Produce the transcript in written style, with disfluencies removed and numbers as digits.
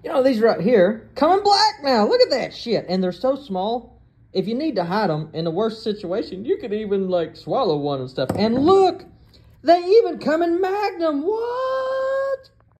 You know, these right here, coming black now. Look at that shit. And they're so small. If you need to hide them in the worst situation, you could even, like, swallow one and stuff. And look, they even come in Magnum. What?